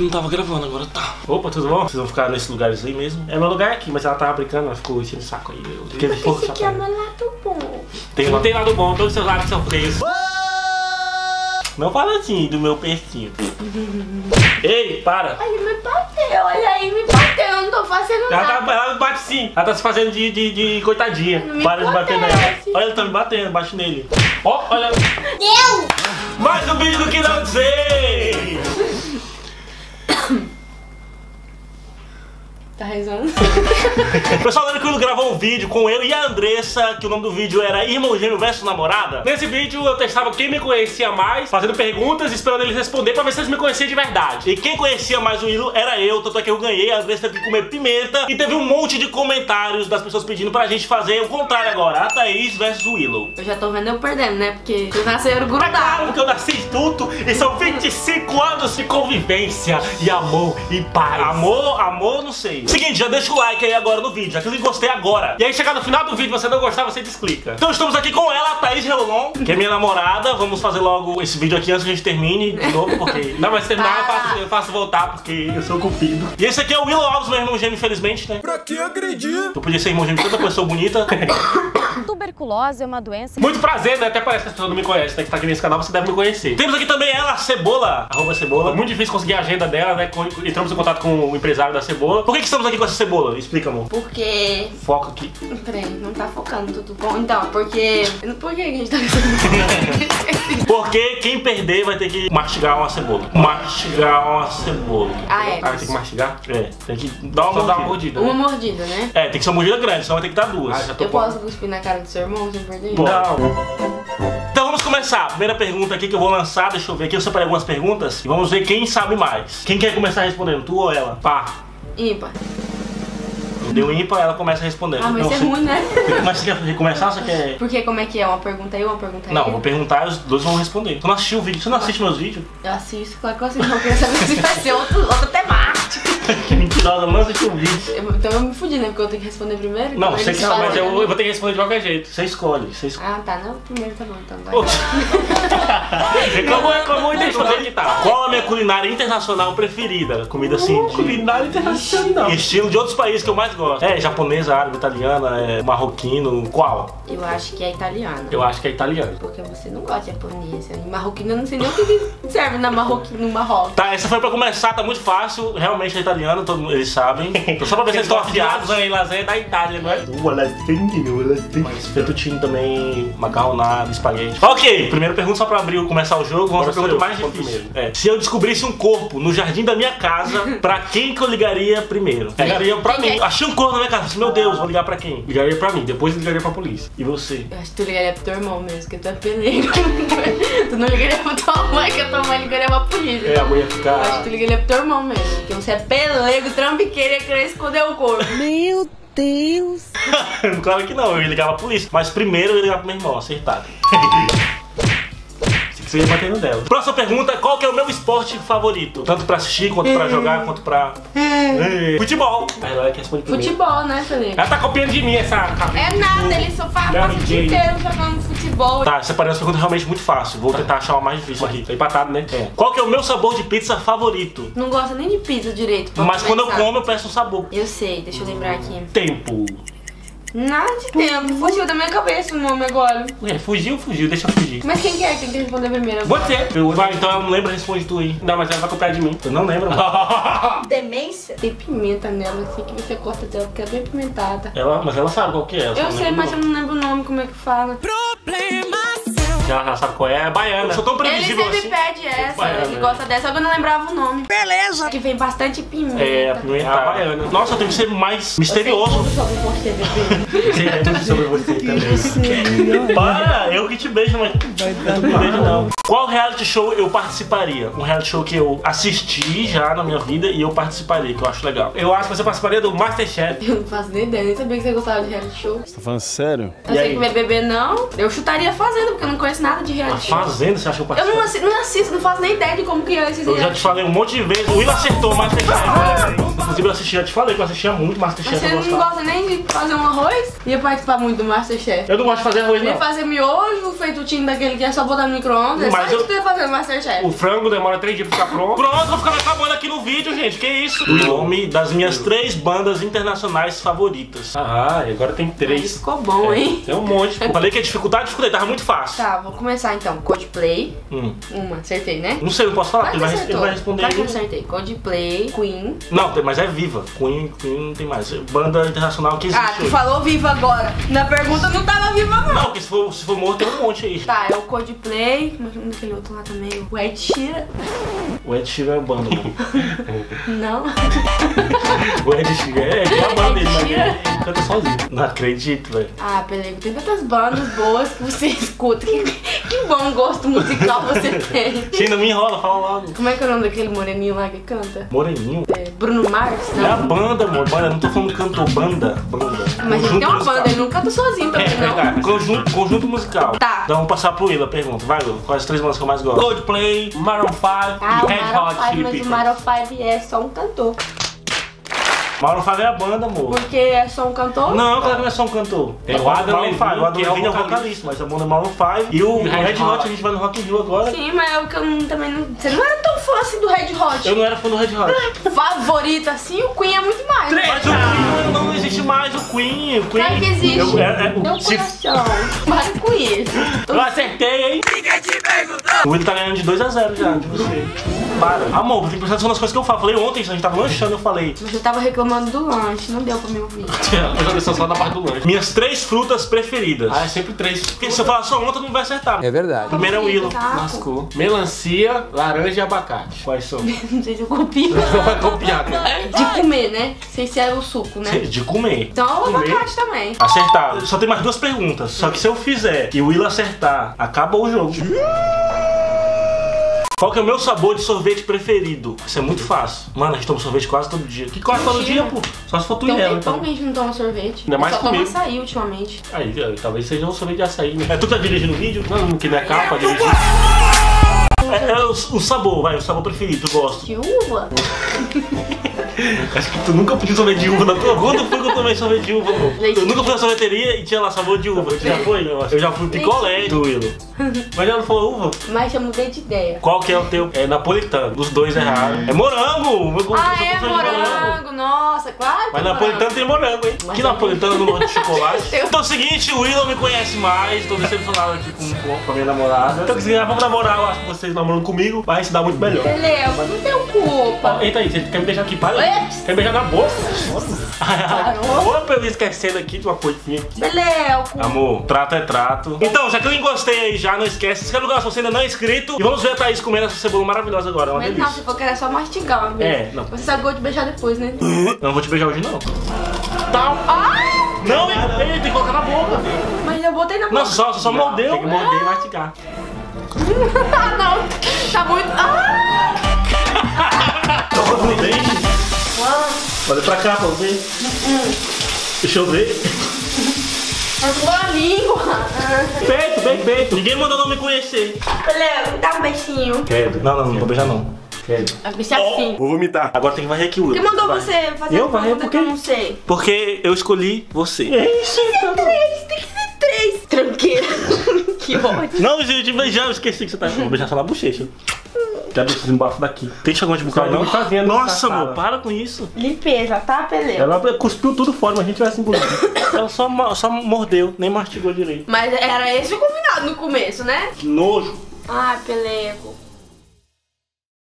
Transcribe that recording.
Não tava gravando, agora tá. Opa, tudo bom? Vocês vão ficar nesses lugares aí mesmo? É meu lugar aqui, mas ela tava brincando, ela ficou enchendo o saco aí. Esse aqui é meu lado bom. Não tem lado bom, todos os seus lados são feios. Não fala assim do meu peixinho. Ei, para! Ele me bateu, olha aí, me bateu, eu não tô fazendo nada. Ela bate sim, ela tá se fazendo de coitadinha. Para de bater nela. Olha, ele tá me batendo, bate nele. Ó, olha. Deus! Mais um vídeo do que não sei! Tá rezando? Pessoal, lembra que eu gravou um vídeo com eu e a Andressa, que o nome do vídeo era Irmão Gêmeo versus Namorada? Nesse vídeo eu testava quem me conhecia mais, fazendo perguntas, esperando eles responder pra ver se eles me conheciam de verdade. E quem conhecia mais o Willow era eu, tanto é que eu ganhei, a Andressa teve que comer pimenta. E teve um monte de comentários das pessoas pedindo pra gente fazer o contrário agora, a Thaís versus o Willow. Eu já tô vendo eu perdendo, né? Porque vocês nasceram É grudados. claro, porque eu nasci adulto e são 25 anos de convivência e amor e paz. Amor, não sei. Seguinte, já deixa o like aí agora no vídeo, já clica em gostei agora. E aí chegar no final do vídeo, você não gostar, você desclica. Então estamos aqui com ela, a Thaís Relon, que é minha namorada. Vamos fazer logo esse vídeo aqui antes que a gente termine de novo, porque... Não, mas se terminar eu faço voltar, porque eu sou cupido. E esse aqui é o Willow Alves, meu irmão gêmeo, infelizmente, né? Pra que agredir? Eu podia ser irmão gêmeo de toda pessoa bonita. Tuberculose é uma doença... Muito prazer, né? Até parece que as pessoas não me conhecem, né? Que tá aqui nesse canal, você deve me conhecer. Temos aqui também ela, a Cebola, @Cebola. Muito difícil conseguir a agenda dela, né? Entramos em contato com o empresário da Cebola. Por que estamos aqui com essa Cebola? Explica, amor. Porque... Foca aqui. Peraí, não tá focando, tudo bom? Então, porque... Por que a gente tá fazendo? Porque quem perder vai ter que mastigar uma cebola. Mastigar uma cebola. Ah, é? Ah, vai ter que mastigar? É. Tem que dar uma mordida. Uma mordida, né? É, tem que ser uma mordida grande, senão vai ter que dar duas. Eu posso cuspir na cara do seu irmão sem perder? Não. Então vamos começar. Primeira pergunta aqui que eu vou lançar, deixa eu ver aqui. Eu separei algumas perguntas e vamos ver quem sabe mais. Quem quer começar respondendo, tu ou ela? Pá. Ímpar. Deu ímpar, ela começa respondendo. Ah, mas isso é ruim, né? Mas você quer começar ou você quer... Porque como é que é? Uma pergunta aí, uma pergunta aí? Não, vou perguntar e os dois vão responder. Tu não assistiu o vídeo? Você não assiste meus vídeos? Eu assisto, claro que eu assisto. Eu queria saber se vai ser outra temática. Que mentirosa, não assistiu o vídeo. Então eu me fudi, né? Porque eu tenho que responder primeiro. Não, você que sabe, mas eu vou vou ter que responder de qualquer jeito. Você escolhe, Ah, tá. Não, primeiro tá bom, então vai. Reclamou e deixa eu ver que tá. Qual a minha culinária internacional preferida? Comida assim de... Culinária internacional. Estilo de outros países que eu mais gosto. É japonesa, árabe, italiana, marroquino. Qual? Eu acho que é italiana. Eu acho que é italiano. Porque você não gosta de japonês. Em marroquino eu não sei nem o que serve no Marrocos. Tá, essa foi pra começar, tá muito fácil. Realmente é italiano, todo mundo, eles sabem. Então só pra ver se eles estão afiados. Lasanha da Itália, não é? Mas fettuccine também, macarronada, espaguete. Ok, primeira pergunta só pra abrir começar o jogo. Vamos pra pergunta mais difícil. Se eu descobrisse um corpo no jardim da minha casa, pra quem que eu ligaria primeiro? Ligaria pra mim. Achei um corpo na minha casa. Meu Deus, vou ligar pra quem? Ligaria pra mim, depois ligaria pra polícia. E você? Eu acho que tu ligaria pro teu irmão mesmo, que tu é pelego. Tu não ligaria pra tua mãe, que a tua mãe ligaria pra polícia. É, a mãe ia ficar... Eu acho que tu ligaria pro teu irmão mesmo, porque você é pelego, trambiqueiro e ia querer esconder o corpo. Meu Deus! Claro que não, eu ia ligar pra polícia. Mas primeiro eu ia ligar pro meu irmão, acertado. Você ia batendo dela. Próxima pergunta, qual que é o meu esporte favorito? Tanto pra assistir, quanto pra jogar, quanto pra... Futebol. Aí ela quer responder primeiro. Futebol, né, Felipe? Ela tá copiando de mim essa cabeça. É nada, ele só passa o dia inteiro jogando futebol. Tá, separei essa pergunta realmente muito fácil. Vou tentar achar uma mais difícil aqui. Tá empatado, né? É. Qual que é o meu sabor de pizza favorito? Não gosta nem de pizza direito. Mas quando eu como, eu peço um sabor. Eu sei, deixa eu lembrar aqui. Tempo. Nada de tempo, fugiu da minha cabeça o nome agora. Ué, fugiu, deixa eu fugir. Mas quem que é que tem que responder primeiro? Você. Vai, então ela não lembra, responde tu aí. Não, mas ela vai copiar de mim. Eu não lembro. Demência? Tem pimenta nela, assim que você corta dela, porque é bem pimentada. Mas ela sabe qual que é. Eu sei, mas eu não lembro o nome, como é que fala. Ela já sabe qual é, baiana. Eu sou tão Ele previsível sempre assim. pede essa, Baiana, ele gosta dessa, só que eu não lembrava o nome. Beleza! Que vem bastante pimenta. É, a pimenta baiana. Nossa, eu tenho que ser mais misterioso. Sobre você, bebê. Sei tudo sobre você também. Para, eu que te beijo, mas eu não beijo não. Qual reality show eu participaria? Um reality show que eu assisti já na minha vida e eu participaria, que eu acho legal. Eu acho que você participaria do Masterchef. Eu não faço nem ideia, nem sabia que você gostava de reality show. Você tá falando sério? Eu sei que BBB não. Eu chutaria Fazenda, porque eu não conheço nada de reality show. Fazenda, você acha que eu Eu participo? não assisto, não faço nem ideia de como que é esses Eu já te falei um monte de vezes. O Will acertou o Masterchef. Inclusive eu assistia, te falei que eu assistia muito Masterchef. Mas você não gosta nem de fazer um arroz? Ia participar muito do Masterchef. Eu não gosto de fazer arroz, Ia não. fazer miojo, feitutinho daquele que é só botar no micro-ondas. Mas Só isso que ia fazer no Masterchef. O frango demora 3 dias pra ficar pronto. Pronto, vou ficar acabando aqui no vídeo, gente. Que isso? O nome das minhas 3 bandas internacionais favoritas. Ah, e agora tem Aí 3. ficou bom, hein? Tem um monte. Eu falei que a dificuldade, tava muito fácil. Tá, vou começar então. Coldplay. Uma, acertei, né? Não sei, não posso falar, Vai porque que ele acertou. vai responder Vai que aí. acertei. Coldplay, Queen. Não, mas é Viva. Queen não tem mais. Banda internacional que existe Ah, tu hoje. falou viva agora. Na pergunta não tava viva, não. Não, porque se for morto tem um monte aí. Tá, é o Coldplay. Como é que é o nome daquele outro lá também? O Ed Sheeran. O Ed Sheeran é banda. Não. O Ed Sheeran é a banda dele, mas Sheeran. ele canta sozinho. Não acredito, velho. Ah, Pelego, tem tantas bandas boas que você escuta. Que bom gosto musical você tem. Sim, não me enrola, fala logo. Como é que é o nome daquele moreninho lá que canta? Moreninho. É, Bruno Mars? É a Não. banda, amor. Banda, não tô falando cantor, banda. Mas ele tem uma banda, ele não canta sozinho É também, não. verdade. Conjunto musical. Tá. Então vamos passar pro Willa, pergunta. Vai, Willa. Quais as 3 bandas que eu mais gosto? Coldplay, Maroon 5 Ah, e o Red Maroon Hot 5, Chili mas o Peppers. Maroon 5 é só um cantor. Maroon 5 é a banda, amor. Porque é só um cantor? Não, claro que não é só um cantor. Tem o Adam Maroon 5, Levine, o Adam que é o Levine é o vocalista. vocalista, mas a banda é Maroon 5. E o E o Red Red Hot, Hot. a gente vai no Rock in Rio agora. Sim, mas eu que eu também não... Você não era tão fã assim do Red Hot. Eu não era fã do Red Hot. Favorito assim, o Queen é muito mais. Mas o Queen não existe mais, o Queen. O Queen. Claro que existe. Meu se- coração. Para com isso. Eu acertei, hein? O Will tá ganhando de 2 a 0 já, de você. Para. Amor, tem que prestar atenção nas coisas que eu falo. Falei ontem, a gente tava lanchando, eu falei. Você tava reclamando do lanche, não deu pra me ouvir. Eu já desci só na parte do lanche. Minhas 3 frutas preferidas. Ah, é sempre 3. Porque se eu falar só uma, tu não vai acertar. É verdade. Primeiro é o Willow. Tá? Lascou. Melancia, laranja e abacate. Quais são? Não sei se eu copio. Vai copiar, né? De comer, né? Sei se era o suco, né? De comer. Então o Comer. abacate também. Acertar. Só tem mais 2 perguntas. Só que se eu fizer e o Will acertar, acabou o jogo. Qual que é o meu sabor de sorvete preferido? Isso é muito fácil. Mano, a gente toma sorvete quase todo dia. Que quase todo dia, pô? Só se for tu Tem e um ela, tempão então. que a gente não toma sorvete. Ainda mais só toma comigo. açaí ultimamente. Aí, talvez seja um sorvete de açaí, né? É tu que tá dirigindo o vídeo? Não, que não é carro pra dirigir. É o sabor, vai, o sabor preferido, tu gosta. De uva? Acho que tu nunca pediu sorvete de uva na tua. Quando foi que eu tomei sorvete de uva, pô? Leite Eu nunca fui na sorveteria e tinha lá sabor de uva. Tu já foi? Eu já fui picolé do Willow. Mas ela não falou uva. Mas eu mudei de ideia. Qual que é o teu? É napolitano. Os 2 erraram. É morango! Meu gosto Ah, só é gosto de morango. Nossa, claro que Mas é napolitano tem morango, hein? Mas Que eu- napolitano não gosta de chocolate? Eu- Então é o seguinte, o Willow me conhece mais. Tô decepcionado aqui com a minha namorada. Então, se quiser, vamos namorar. Eu acho que vocês namorando comigo vai se dar muito melhor. Beleza, não tem culpa. Eita aí, você quer me beijar aqui? Para. Ué? Quer me beijar na boca? Parou? Opa, eu me esquecendo aqui de uma coisinha aqui. Beleza. Amor, trato é trato. Então, já que eu encostei aí já, não esquece, se inscreve no canal se você ainda não é inscrito. E vamos ver a Thaís comendo essa cebola maravilhosa agora, é uma Mas não, delícia. você falou que era só mastigar uma vez. É, não. Você sabe de beijar depois, né? Eu não vou te beijar hoje, não. Ah! Não, tem que colocar na boca. Mas eu botei na boca. Não, só mordeu. Tem que morder e mastigar. Ah, não. Tá muito... Ah! Toca no dente. Olha pra cá pra eu ver. Deixa eu ver. A sua língua. Peito, bem peito. Ninguém mandou não me conhecer. Beleza, dá um beijinho. Quero. Não vou beijar não. Quero. Vai beijar assim. Vou vomitar. Agora tem que varrer aqui o Quem mandou você fazer Eu a varrer pergunta por que eu quê? não sei? Porque eu escolhi você. Tem que ser 3. Tranqueira. Que ódio. Não, gente, beijar, eu esqueci que você tá. Vou beijar só na bochecha. Já deixa esse bafo daqui. Tem enxaguante bucal, não? fazendo Nossa, na amor, sala. para com isso. Limpeza, tá, Pelé? Ela cuspiu tudo fora, mas a gente vai se engolir. Ela só mordeu, nem mastigou direito. Mas era esse o combinado no começo, né? Que nojo. Ai, Pelego.